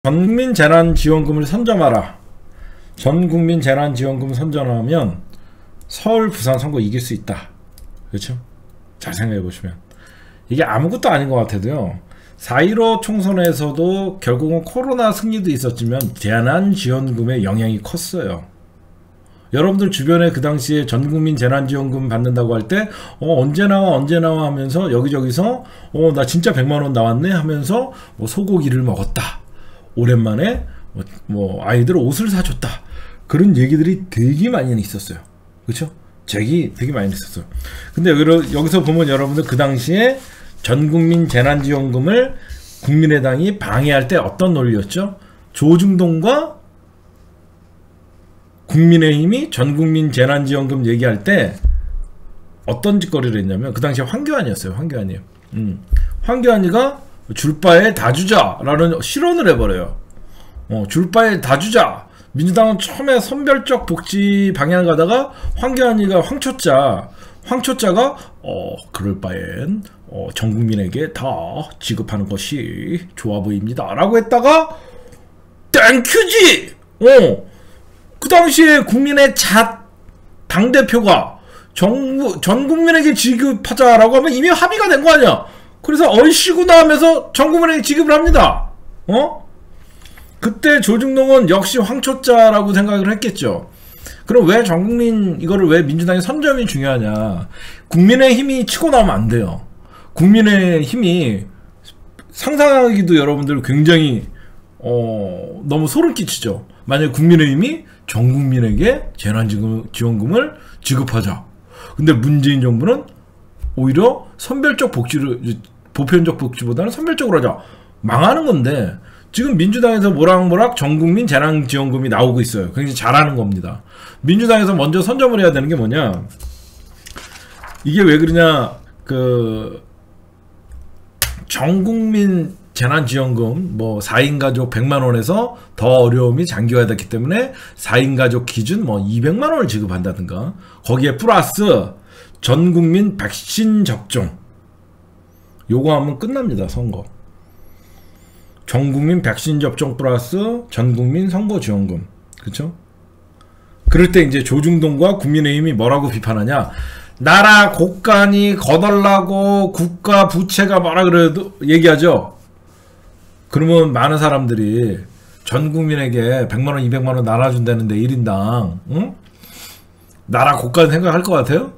전국민 재난지원금을 선점하라. 전국민 재난지원금 선점하면 서울, 부산 선거 이길 수 있다. 그렇죠? 잘 생각해 보시면 이게 아무것도 아닌 것 같아도요. 4.15 총선에서도 결국은 코로나 승리도 있었지만 재난지원금의 영향이 컸어요. 여러분들 주변에 그 당시에 전국민 재난지원금 받는다고 할 때 언제 나와 하면서 여기저기서 나 진짜 100만원 나왔네 하면서 소고기를 먹었다, 오랜만에 아이들 옷을 사줬다, 그런 얘기들이 되게 많이 있었어요. 그렇죠? 되게 많이 있었어요. 근데 여기서 보면 여러분들 그 당시에 전국민 재난지원금을 국민의당이 방해할 때 어떤 논리였죠? 조중동과 국민의힘이 전국민 재난지원금 얘기할 때 어떤 짓거리를 했냐면, 그 당시에 황교안이었어요. 황교안이요. 황교안이가 줄 바에 다 주자라는 실언을 해버려요. 줄 바에 다 주자. 민주당은 처음에 선별적 복지 방향을 가다가 황교안이가 황초자가 그럴 바엔 전 국민에게 다 지급하는 것이 좋아 보입니다 라고 했다가 땡큐지! 그 당시에 국민의 당대표가 전 국민에게 지급하자라고 하면 이미 합의가 된 거 아니야. 그래서 얼씨구나 하면서 전 국민에게 지급을 합니다. 그때 조중동은 역시 황초자라고 생각을 했겠죠. 그럼 왜 전국민 이거를 왜 민주당의 선점이 중요하냐. 국민의힘이 치고 나오면 안 돼요. 국민의힘이 상상하기도 여러분들 굉장히 너무 소름 끼치죠. 만약에 국민의힘이 전 국민에게 재난지원금을 지급하자. 근데 문재인 정부는 오히려 보편적 복지보다는 선별적으로 하자. 망하는 건데, 지금 민주당에서 모락모락 전국민 재난지원금이 나오고 있어요. 굉장히 잘하는 겁니다. 민주당에서 먼저 선점을 해야 되는 게 뭐냐, 이게 왜 그러냐, 전국민 재난지원금 4인 가족 100만원에서 더 어려움이 장기화됐기 때문에 4인 가족 기준 200만원을 지급한다든가, 거기에 플러스 전국민 백신 접종 요거 하면 끝납니다. 선거. 전국민 백신 접종 플러스 전국민 선거지원금. 그쵸? 그럴 때 이제 조중동과 국민의힘이 뭐라고 비판하냐, 나라 곳간이 거덜나고 국가 부채가 뭐라 그래도 얘기하죠. 그러면 많은 사람들이 전 국민에게 100만원 200만원 나눠준다는데 1인당 나라 곳간 생각할 것 같아요?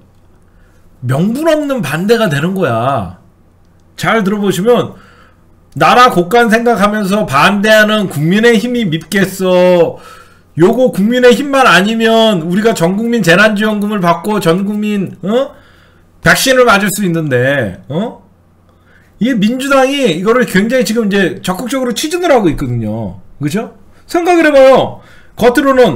명분 없는 반대가 되는 거야. 잘 들어보시면, 나라 곳간 생각하면서 반대하는 국민의힘이 밉겠어. 요거 국민의힘만 아니면 우리가 전국민 재난지원금을 받고 전국민 백신을 맞을 수 있는데 이게 민주당이 이거를 굉장히 지금 이제 적극적으로 추진을 하고 있거든요. 그죠? 생각을 해봐요. 겉으로는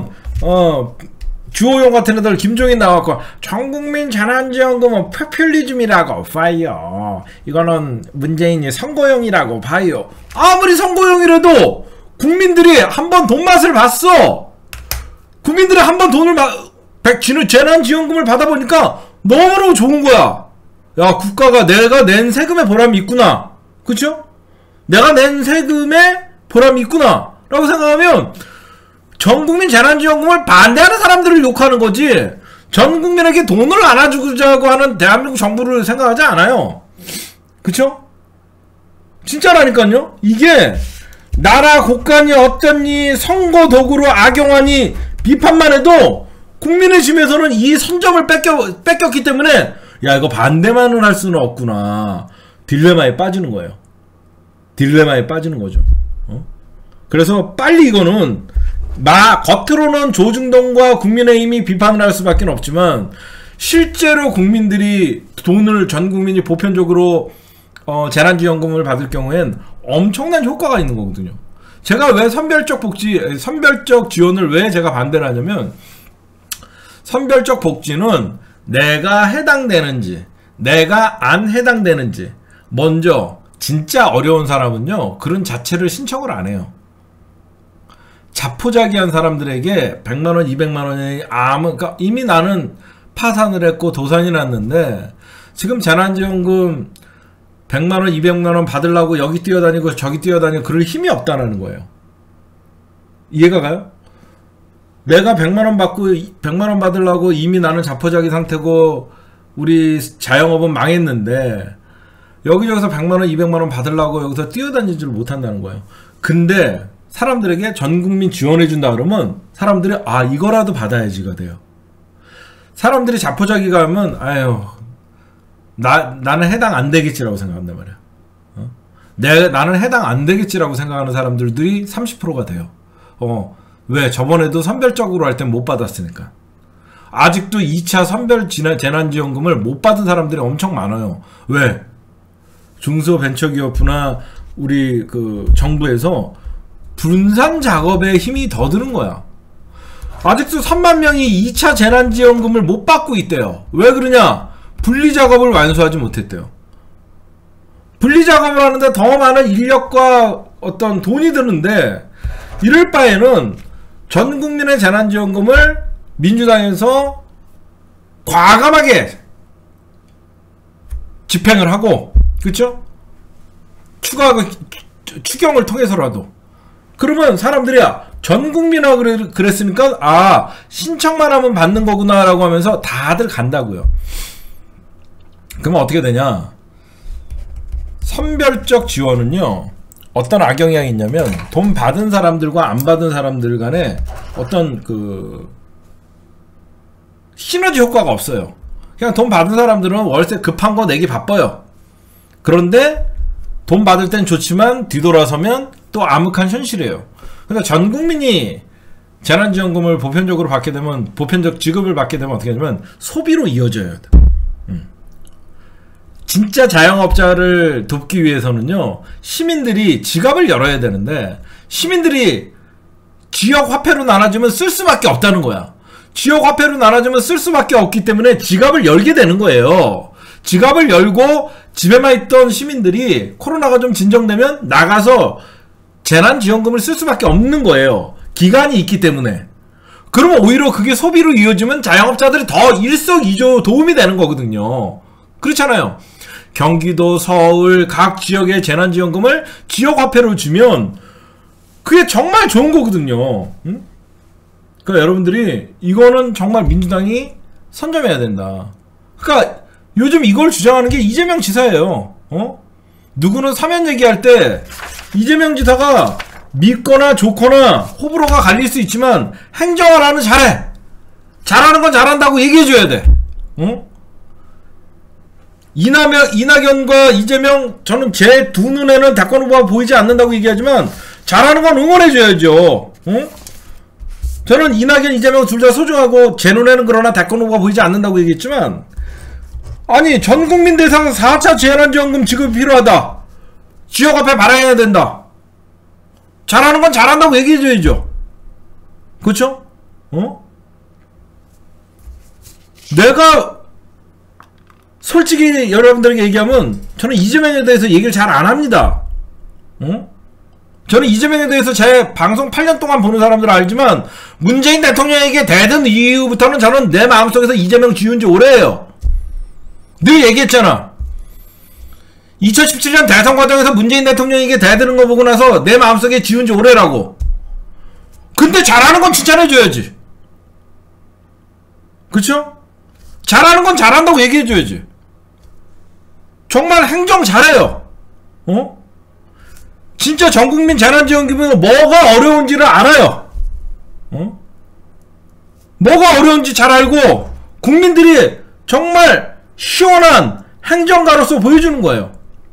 주호영 같은 애들 김종인 나왔고 전국민 재난지원금은 포퓰리즘이라고 봐요. 이거는 문재인이 선거용이라고 봐요. 아무리 선거용이라도 국민들이 한번 돈 맛을 봤어. 국민들이 한번 재난지원금을 받아보니까 너무너무 좋은 거야. 야, 국가가 내가 낸 세금에 보람이 있구나. 그쵸? 내가 낸 세금에 보람이 있구나 라고 생각하면 전국민 재난지원금을 반대하는 사람들을 욕하는 거지, 전국민에게 돈을 안아주자고 하는 대한민국 정부를 생각하지 않아요. 그쵸? 진짜라니까요. 이게 나라 곳간이 어쩌니 선거 도구로 악용하니 비판만 해도 국민의힘에서는 이 선점을 뺏겼기 때문에 야, 이거 반대만은 할 수는 없구나. 딜레마에 빠지는 거예요. 딜레마에 빠지는 거죠. 그래서 빨리 이거는 겉으로는 조중동과 국민의힘이 비판을 할 수밖에 없지만 실제로 국민들이 돈을 전 국민이 보편적으로 재난지원금을 받을 경우엔 엄청난 효과가 있는 거거든요. 제가 왜 선별적 지원을 왜 제가 반대를 하냐면, 선별적 복지는 내가 해당되는지 내가 안 해당되는지, 먼저 진짜 어려운 사람은요 그런 자체를 신청을 안 해요. 자포자기한 사람들에게 100만원 200만원이 그러니까 이미 나는 파산을 했고 도산이 났는데 지금 재난지원금 100만원 200만원 받으려고 여기 뛰어다니고 저기 뛰어다니고 그럴 힘이 없다는 거예요. 이해가 가요? 내가 100만원 받고 100만원 받으려고 이미 나는 자포자기 상태고 우리 자영업은 망했는데 여기저기서 100만원 200만원 받으려고 여기서 뛰어다니지를 못한다는 거예요. 근데 사람들에게 전국민 지원해준다 그러면 사람들이 아 이거라도 받아야지가 돼요. 사람들이 자포자기가 하면 아유 나는 해당 안 되겠지라고 생각한단 말이야. 나는 해당 안 되겠지라고 생각하는 사람들이 30%가 돼요. 왜? 저번에도 선별적으로 할 땐 못 받았으니까. 아직도 2차 선별 재난지원금을 못 받은 사람들이 엄청 많아요. 왜? 중소벤처기업부나 우리 그 정부에서 분산 작업에 힘이 더 드는 거야. 아직도 3만 명이 2차 재난지원금을 못 받고 있대요. 왜 그러냐? 분리작업을 완수하지 못했대요. 분리작업을 하는데 더 많은 인력과 어떤 돈이 드는데 이럴 바에는 전 국민의 재난지원금을 민주당에서 과감하게 집행을 하고, 그쵸? 추경을 통해서라도. 그러면 사람들이 전 국민하고 그랬으니까 아 신청만 하면 받는 거구나 라고 하면서 다들 간다고요. 그러면 어떻게 되냐? 선별적 지원은요 어떤 악영향이 있냐면 돈 받은 사람들과 안 받은 사람들 간에 어떤 그 시너지 효과가 없어요. 그냥 돈 받은 사람들은 월세 급한 거 내기 바빠요. 그런데 돈 받을 땐 좋지만 뒤돌아서면 또 암흑한 현실이에요. 그러니까 전 국민이 재난지원금을 보편적으로 받게 되면, 보편적 지급을 받게 되면 어떻게 되냐면 소비로 이어져야 돼. 진짜 자영업자를 돕기 위해서는요 시민들이 지갑을 열어야 되는데 시민들이 지역 화폐로 나눠주면 쓸 수밖에 없다는 거야. 지역 화폐로 나눠주면 쓸 수밖에 없기 때문에 지갑을 열게 되는 거예요. 지갑을 열고 집에만 있던 시민들이 코로나가 좀 진정되면 나가서 재난지원금을 쓸 수밖에 없는 거예요. 기간이 있기 때문에. 그러면 오히려 그게 소비로 이어지면 자영업자들이 더 일석이조 도움이 되는 거거든요. 그렇잖아요. 경기도, 서울, 각 지역의 재난지원금을 지역화폐로 주면 그게 정말 좋은 거거든요. 응? 그러니까 여러분들이 이거는 정말 민주당이 선점해야 된다. 그러니까 요즘 이걸 주장하는 게 이재명 지사예요. 누구는 사면 얘기할 때 이재명 지사가 믿거나 좋거나 호불호가 갈릴 수 있지만 행정을 하는 잘해. 잘하는 건 잘한다고 얘기해줘야 돼. 응? 이낙연과 이재명 저는 제 두 눈에는 대권 후보가 보이지 않는다고 얘기하지만 잘하는 건 응원해줘야죠. 응? 저는 이낙연, 이재명 둘 다 소중하고 제 눈에는 그러나 대권 후보가 보이지 않는다고 얘기했지만 아니 전국민 대상 4차 재난지원금 지급이 필요하다. 지역화폐 발행해야 된다. 잘하는 건 잘한다고 얘기해줘야죠. 그쵸? 내가 솔직히 여러분들에게 얘기하면 저는 이재명에 대해서 얘기를 잘 안합니다. 저는 이재명에 대해서 제 방송 8년 동안 보는 사람들은 알지만 문재인 대통령에게 대든 이후부터는 저는 내 마음속에서 이재명 지운 지 오래예요. 늘 얘기했잖아. 2017년 대선 과정에서 문재인 대통령에게 대드는 거 보고 나서 내 마음속에 지운 지 오래라고. 근데 잘하는 건 칭찬해줘야지. 그쵸? 잘하는 건 잘한다고 얘기해줘야지. 정말 행정 잘해요. 진짜 전국민 재난지원금이 뭐가 어려운지를 알아요. 뭐가 어려운지 잘 알고 국민들이 정말 시원한 행정가로서 보여주는 거예요.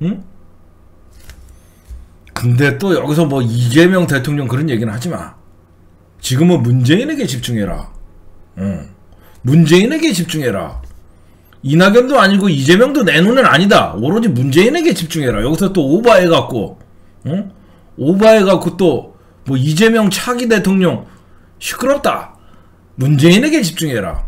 근데 또 여기서 뭐 이재명 대통령 그런 얘기는 하지마. 지금은 문재인에게 집중해라. 문재인에게 집중해라. 이낙연도 아니고 이재명도 내 눈은 아니다. 오로지 문재인에게 집중해라. 여기서 또 오바해갖고 오바해갖고 또 뭐 이재명 차기 대통령 시끄럽다. 문재인에게 집중해라.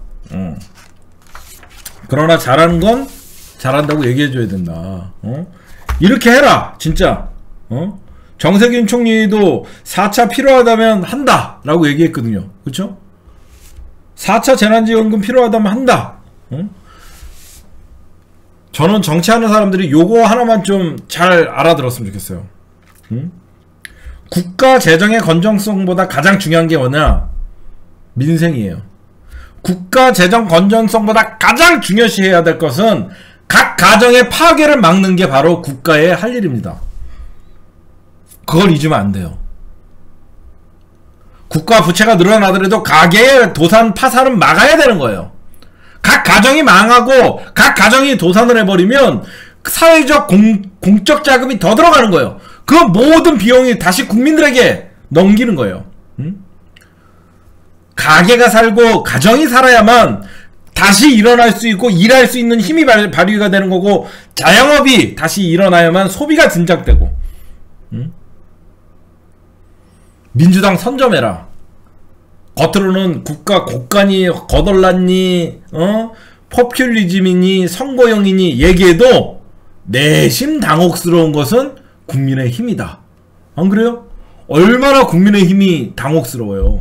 그러나 잘하는 건 잘한다고 얘기해줘야 된다. 이렇게 해라. 진짜. 정세균 총리도 4차 필요하다면 한다 라고 얘기했거든요. 그쵸? 4차 재난지원금 필요하다면 한다. 저는 정치하는 사람들이 요거 하나만 좀 잘 알아들었으면 좋겠어요. 국가 재정의 건전성보다 가장 중요한 게 뭐냐? 민생이에요. 국가 재정 건전성보다 가장 중요시해야 될 것은 각 가정의 파괴를 막는 게 바로 국가의 할 일입니다. 그걸 잊으면 안 돼요. 국가 부채가 늘어나더라도 가계의 도산 파산은 막아야 되는 거예요. 각 가정이 망하고 각 가정이 도산을 해버리면 사회적 공적 자금이 더 들어가는 거예요. 그 모든 비용이 다시 국민들에게 넘기는 거예요. 가게가 살고 가정이 살아야만 다시 일어날 수 있고 일할 수 있는 힘이 발휘가 되는 거고, 자영업이 다시 일어나야만 소비가 진작되고. 민주당 선점해라. 겉으로는 국가 곳간이 거덜났니, 포퓰리즘이니 선거용이니 얘기해도 내심 당혹스러운 것은 국민의 힘이다. 안 그래요? 얼마나 국민의 힘이 당혹스러워요.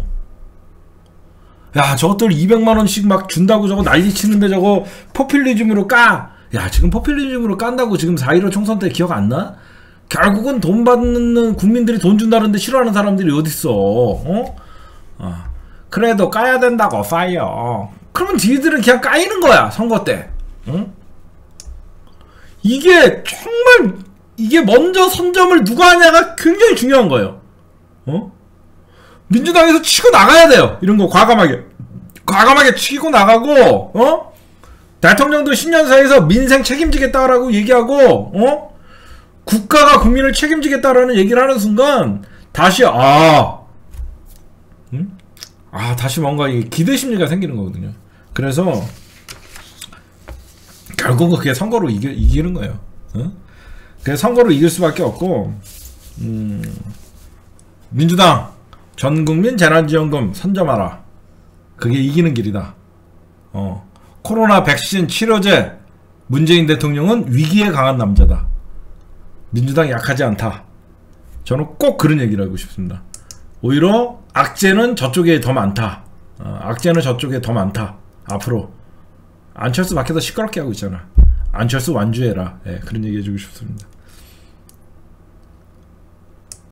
야, 저것들 200만원씩 막 준다고 저거 난리치는데 저거 포퓰리즘으로 까. 야, 지금 포퓰리즘으로 깐다고 지금 4.15 총선 때 기억 안 나? 결국은 돈 받는 국민들이 돈 준다는데 싫어하는 사람들이 어딨어. 그래도 까야 된다고 파이어. 그러면 니들은 그냥 까이는 거야, 선거 때. 응? 이게 정말, 이게 먼저 선점을 누가 하냐가 굉장히 중요한 거예요. 민주당에서 치고 나가야 돼요. 이런 거 과감하게 치고 나가고, 대통령도 신년사에서 민생 책임지겠다라고 얘기하고, 국가가 국민을 책임지겠다라는 얘기를 하는 순간 다시 다시 뭔가 기대 심리가 생기는 거거든요. 그래서 결국은 그게 선거로 이기는 거예요. 그래서 선거로 이길 수밖에 없고, 민주당 전국민 재난지원금 선점하라. 그게 이기는 길이다. 코로나 백신 치료제, 문재인 대통령은 위기에 강한 남자다. 민주당이 약하지 않다. 저는 꼭 그런 얘기를 하고 싶습니다. 오히려 악재는 저쪽에 더 많다. 악재는 저쪽에 더 많다. 앞으로 안철수 밖에서 시끄럽게 하고 있잖아. 안철수 완주해라. 그런 얘기 해주고 싶습니다.